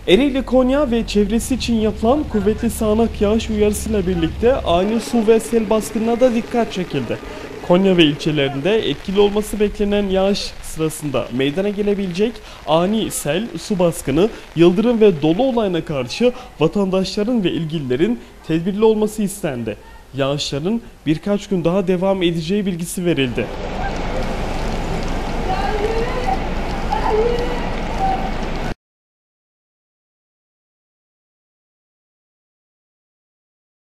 Ereğli, Konya ve çevresi için yapılan kuvvetli sağanak yağış uyarısıyla birlikte ani su ve sel baskınına da dikkat çekildi. Konya ve ilçelerinde etkili olması beklenen yağış sırasında meydana gelebilecek ani sel, su baskını, yıldırım ve dolu olayına karşı vatandaşların ve ilgililerin tedbirli olması istendi. Yağışların birkaç gün daha devam edeceği bilgisi verildi.